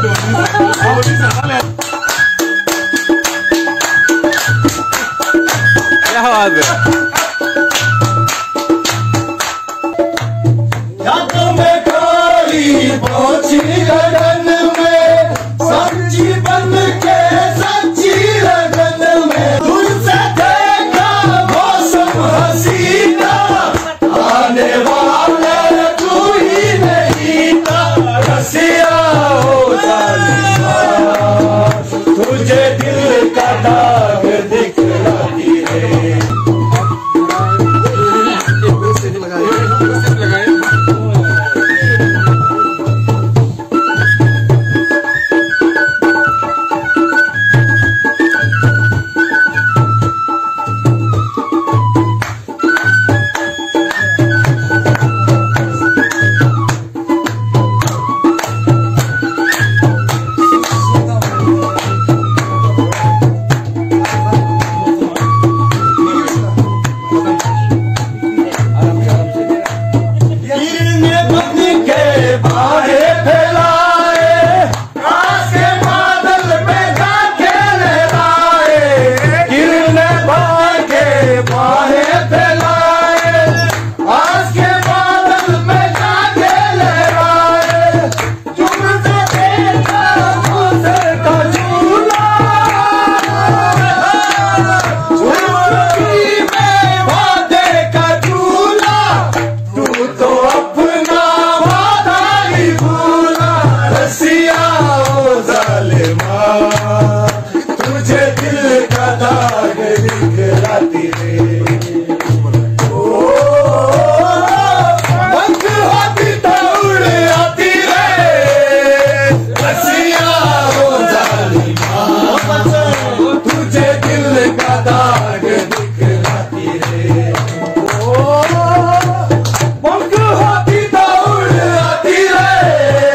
क्या बात है। पहुंची लगन में सच्ची बन के सच्ची लगन में दूर से देखा मौसम हसीना आने वाले तू ही नहीं था रसिया हो जालिमा तुझे दिल का दाग दिखलाती है। तुझे दिल का दाग दिखलाती रे पंख होती दौड़ आती रे रसिया हो जालिमा तुझे दिल का दाग दिखलाती रे पंख होती दौड़ आती रे।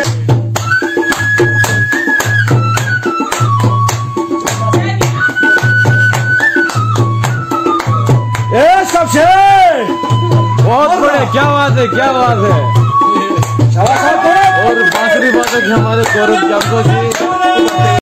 सबसे बहुत बढ़िया, क्या बात है, क्या बात है। और बांसुरी बाधक हमारे गौरव जामको जी।